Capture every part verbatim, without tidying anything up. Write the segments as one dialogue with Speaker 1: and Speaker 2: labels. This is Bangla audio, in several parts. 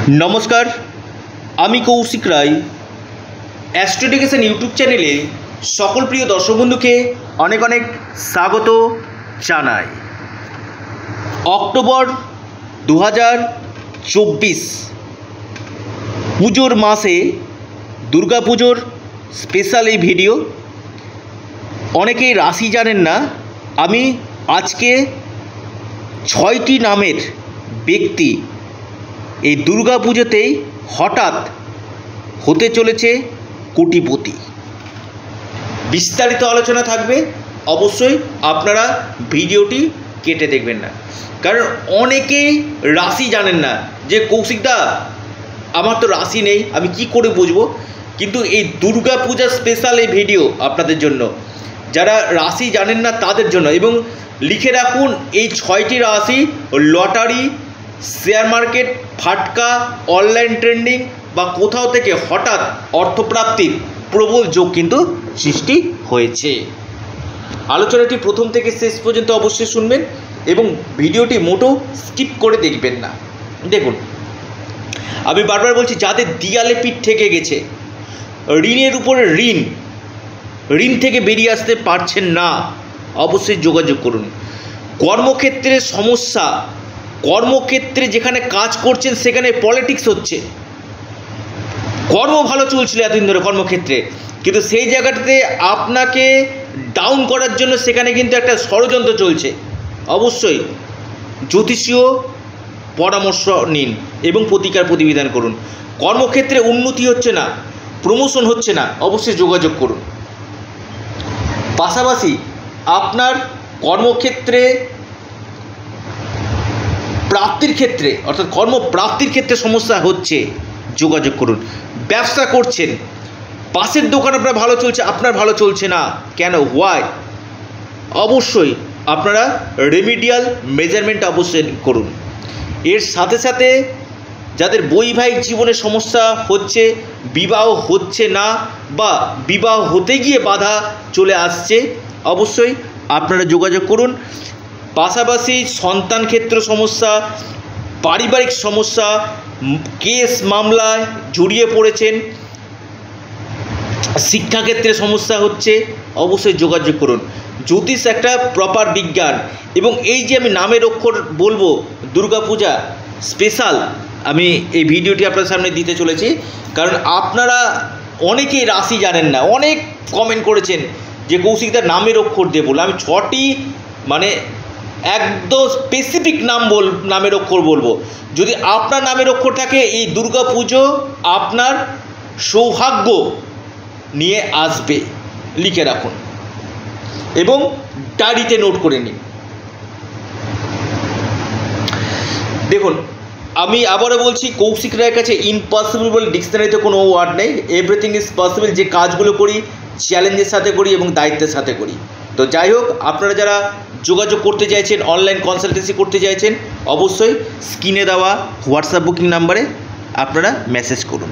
Speaker 1: নমস্কার, আমি কৌশিক রায়। অ্যাস্ট্রোডিকেশন ইউটিউব চ্যানেলে সকল প্রিয় দর্শক বন্ধুকে অনেক অনেক স্বাগত জানাই। অক্টোবর দু হাজার চব্বিশ পুজোর মাসে দুর্গা পুজোর স্পেশাল এই ভিডিও। অনেকেই রাশি জানেন না, আমি আজকে ছয়টি নামের ব্যক্তি এই দুর্গা পুজোতেই হঠাৎ হতে চলেছে কোটিপতি। বিস্তারিত আলোচনা থাকবে, অবশ্যই আপনারা ভিডিওটি কেটে দেখবেন না, কারণ অনেকেই রাশি জানেন না যে কৌশিকদা আমার তো রাশি নেই, আমি কি করে বুঝবো। কিন্তু এই দুর্গা পূজা স্পেশাল এই ভিডিও আপনাদের জন্য, যারা রাশি জানেন না তাদের জন্য। এবং লিখে রাখুন, এই ছয়টি রাশি লটারি, শেয়ার মার্কেট, ফাটকা, অনলাইন ট্রেন্ডিং বা কোথাও থেকে হঠাৎ অর্থপ্রাপ্তির প্রবল যোগ কিন্তু সৃষ্টি হয়েছে। আলোচনাটি প্রথম থেকে শেষ পর্যন্ত অবশ্যই শুনবেন এবং ভিডিওটি মোটেও স্কিপ করে দেখবেন না। দেখুন, আমি বারবার বলছি, যাদের দিয়ালে পিঠ থেকে গেছে, ঋণের উপরে ঋণ ঋণ থেকে বেরিয়ে আসতে পারছেন না, অবশ্যই যোগাযোগ করুন। কর্মক্ষেত্রে সমস্যা, কর্মক্ষেত্রে যেখানে কাজ করছেন সেখানে পলিটিক্স হচ্ছে। কর্ম ভালো চলছিল এতদিন ধরে কর্মক্ষেত্রে, কিন্তু সেই জায়গাটাতে আপনাকে ডাউন করার জন্য সেখানে কিন্তু একটা ষড়যন্ত্র চলছে। অবশ্যই জ্যোতিষীয় পরামর্শ নিন এবং প্রতিকার প্রতিবিধান করুন। কর্মক্ষেত্রে উন্নতি হচ্ছে না, প্রমোশন হচ্ছে না, অবশ্যই যোগাযোগ করুন। পাশাপাশি আপনার কর্মক্ষেত্রে প্রাপ্তির ক্ষেত্রে অর্থাৎ কর্মপ্রাপ্তির ক্ষেত্রে সমস্যা হচ্ছে, যোগাযোগ করুন। ব্যবসা করছেন, পাশের দোকান আপনার ভালো চলছে, আপনার ভালো চলছে না, কেন, হোয়াই? অবশ্যই আপনারা রেমিডিয়াল মেজারমেন্ট অবশ্যই করুন। এর সাথে সাথে যাদের বৈবাহিক জীবনে সমস্যা হচ্ছে, বিবাহ হচ্ছে না বা বিবাহ হতে গিয়ে বাধা চলে আসছে, অবশ্যই আপনারা যোগাযোগ করুন। পাশাপাশি সন্তান ক্ষেত্র সমস্যা, পারিবারিক সমস্যা, কেস মামলায় জড়িয়ে পড়েছেন, শিক্ষাক্ষেত্রে সমস্যা হচ্ছে, অবশ্যই যোগাযোগ করুন। জ্যোতিষ একটা প্রপার বিজ্ঞান এবং এই যে আমি নামের অক্ষর বলবো দুর্গাপূজা স্পেশাল, আমি এই ভিডিওটি আপনার সামনে দিতে চলেছি, কারণ আপনারা অনেকেই রাশি জানেন না। অনেক কমেন্ট করেছেন যে কৌশিকদার নামের অক্ষর দিয়ে বলবো। আমি ছটি মানে একদম স্পেসিফিক নাম বল নামের অক্ষর বলবো। যদি আপনার নামের অক্ষর থাকে, এই দুর্গা পুজো আপনার সৌভাগ্য নিয়ে আসবে, লিখে রাখুন এবং ডায়েরিতে নোট করে নিন। দেখুন, আমি আবারও বলছি, কৌশিক রায়ের কাছে ইম্পসিবল বলে ডিকশনারিতে কোনো ওয়ার্ড নেই। Everything is possible. যে কাজগুলো করি চ্যালেঞ্জের সাথে করি এবং দায়িত্বের সাথে করি। তো যাই হোক, আপনারা যারা যোগাযোগ করতে চাইছেন, অনলাইন কনসালটেন্সি করতে চাইছেন, অবশ্যই স্ক্রিনে দেওয়া হোয়াটসঅ্যাপ বুকিং নাম্বারে আপনারা মেসেজ করুন।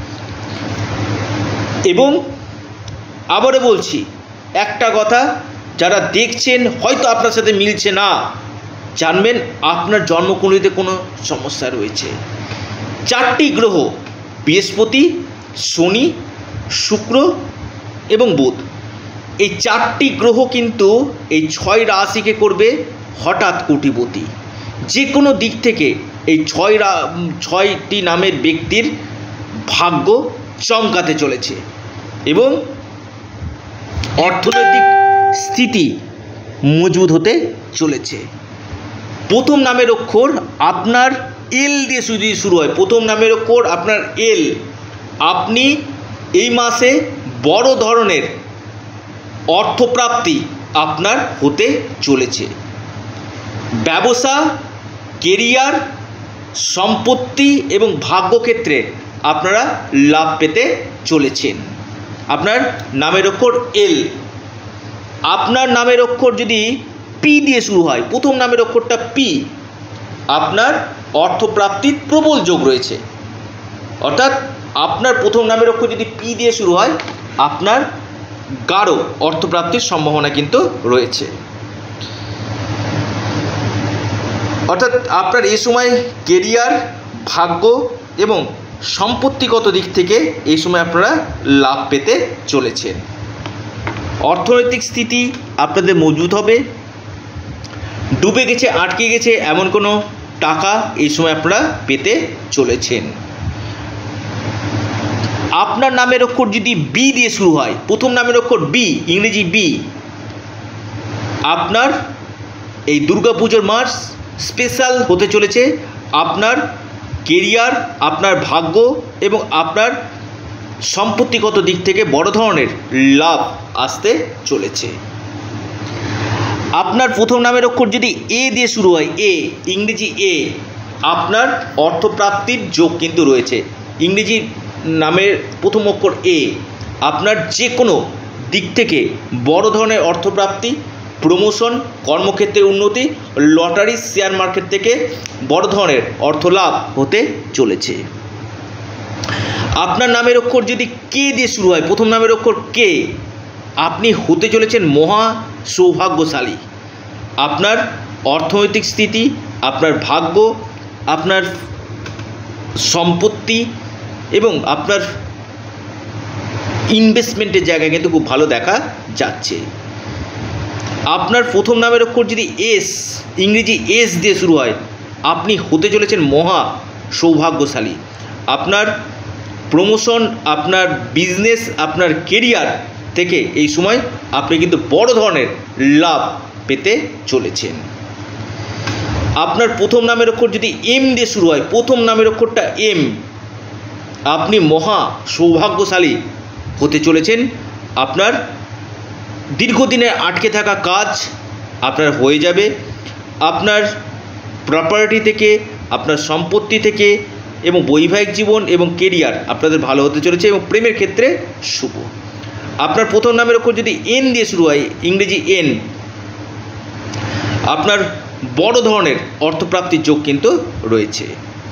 Speaker 1: এবং আবারও বলছি একটা কথা, যারা দেখছেন হয়তো আপনার সাথে মিলছে না, জানবেন আপনার জন্মকুণ্ডলিতে কোনো সমস্যা রয়েছে। চারটি গ্রহ বৃহস্পতি, শনি, শুক্র এবং বুধ, এই চারটি গ্রহ কিন্তু এই ছয় রাশিকে করবে হঠাৎ কোটিপতি। যে কোনো দিক থেকে এই ছয় ছয়টি নামের ব্যক্তির ভাগ্য চমকাতে চলেছে এবং অর্থনৈতিক স্থিতি মজবুত হতে চলেছে। প্রথম নামের অক্ষর আপনার এল দিয়ে যদি শুরু হয়, প্রথম নামের অক্ষর আপনার এল, আপনি এই মাসে বড় ধরনের অর্থপ্রাপ্তি আপনার হতে চলেছে। ব্যবসা, কেরিয়ার, সম্পত্তি এবং ভাগ্যক্ষেত্রে আপনারা লাভ পেতে চলেছেন। আপনার নামের অক্ষর এল। আপনার নামের অক্ষর যদি পি দিয়ে শুরু হয়, প্রথম নামের অক্ষরটা পি, আপনার অর্থপ্রাপ্তির প্রবল যোগ রয়েছে। অর্থাৎ আপনার প্রথম নামের অক্ষর যদি পি দিয়ে শুরু হয়, আপনার গাঢ় অর্থপ্রাপ্তির সম্ভাবনা কিন্তু রয়েছে। অর্থাৎ আপনার এই সময় কেরিয়ার, ভাগ্য এবং সম্পত্তিগত দিক থেকে এই সময় আপনারা লাভ পেতে চলেছেন। অর্থনৈতিক স্থিতি আপনাদের মজবুত হবে। ডুবে গেছে, আটকে গেছে এমন কোনো টাকা এই সময় আপনারা পেতে চলেছেন। আপনার নামের অক্ষর যদি বি দিয়ে শুরু হয়, প্রথম নামের অক্ষর বি, ইংরেজি বি, আপনার এই দুর্গাপুজোর মাস স্পেশাল হতে চলেছে। আপনার কেরিয়ার, আপনার ভাগ্য এবং আপনার সম্পত্তিগত দিক থেকে বড় ধরনের লাভ আসতে চলেছে। আপনার প্রথম নামের অক্ষর যদি এ দিয়ে শুরু হয়, এ, ইংরেজি এ, আপনার অর্থপ্রাপ্তির যোগ কিন্তু রয়েছে। ইংরেজি নামের প্রথম অক্ষর এ, আপনার যে কোনো দিক থেকে বড় ধরনের অর্থপ্রাপ্তি, প্রমোশন, কর্মক্ষেত্রে উন্নতি, লটারি, শেয়ার মার্কেট থেকে বড় ধরনের অর্থ লাভ হতে চলেছে। আপনার নামের অক্ষর যদি কে দিয়ে শুরু হয়, প্রথম নামের অক্ষর কে, আপনি হতে চলেছেন মহা সৌভাগ্যশালী। আপনার অর্থনৈতিক স্থিতি, আপনার ভাগ্য, আপনার সম্পত্তি এবং আপনার ইনভেস্টমেন্টের জায়গায় কিন্তু খুব ভালো দেখা যাচ্ছে। আপনার প্রথম নামের অক্ষর যদি এস, ইংরেজি এস দিয়ে শুরু হয়, আপনি হতে চলেছেন মহা সৌভাগ্যশালী। আপনার প্রমোশন, আপনার বিজনেস, আপনার কেরিয়ার থেকে এই সময় আপনি কিন্তু বড় ধরনের লাভ পেতে চলেছেন। আপনার প্রথম নামের অক্ষর যদি এম দিয়ে শুরু হয়, প্রথম নামের অক্ষরটা এম, আপনি মহা সৌভাগ্যশালী হতে চলেছেন। আপনার দীর্ঘদিনের আটকে থাকা কাজ আপনার হয়ে যাবে। আপনার প্রপার্টি থেকে, আপনার সম্পত্তি থেকে এবং বৈবাহিক জীবন এবং কেরিয়ার আপনাদের ভালো হতে চলেছে এবং প্রেমের ক্ষেত্রে শুভ। আপনার প্রথম নামের অক্ষর যদি এন দিয়ে শুরু হয়, ইংরেজি এন, আপনার বড় ধরনের অর্থপ্রাপ্তির যোগ কিন্তু রয়েছে।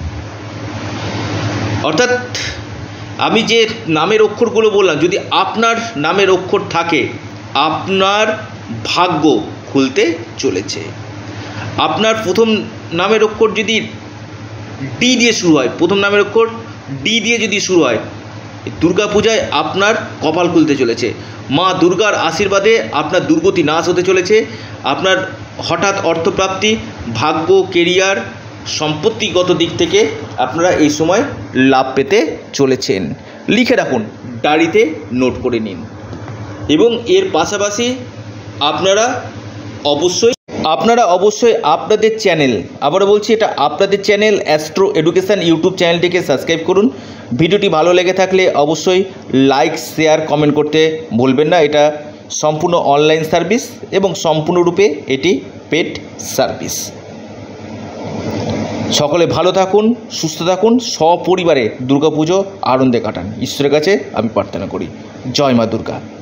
Speaker 1: অর্থাৎ আমি যে নামের অক্ষরগুলো বললাম, যদি আপনার নামের অক্ষর থাকে, আপনার ভাগ্য খুলতে চলেছে। আপনার প্রথম নামের অক্ষর যদি ডি দিয়ে শুরু হয়, প্রথম নামের অক্ষর ডি দিয়ে যদি শুরু হয়, দুর্গাপূজায় আপনার কপাল খুলতে চলেছে। মা দুর্গার আশীর্বাদে আপনার দুর্গতি নাশ হতে চলেছে। আপনার হঠাৎ অর্থপ্রাপ্তি, ভাগ্য, কেরিয়ার, সম্পত্তিগত দিক থেকে আপনারা এই সময় লাভ পেতে চলেছেন। লিখে রাখুন, ডায়েরিতে নোট করে নিন। এবং এর পাশাপাশি আপনারা অবশ্যই আপনারা অবশ্যই আপনাদের চ্যানেল, আবারও বলছি এটা আপনাদের চ্যানেল অ্যাস্ট্রো এডুকেশান ইউটিউব চ্যানেলটিকে সাবস্ক্রাইব করুন। ভিডিওটি ভালো লেগে থাকলে অবশ্যই লাইক, শেয়ার, কমেন্ট করতে ভুলবেন না। এটা সম্পূর্ণ অনলাইন সার্ভিস এবং সম্পূর্ণরূপে এটি পেড সার্ভিস। সকলে ভালো থাকুন, সুস্থ থাকুন, সপরিবারে দুর্গাপুজো আনন্দে কাটান। ঈশ্বরের কাছে আমি প্রার্থনা করি। জয় মা দুর্গা।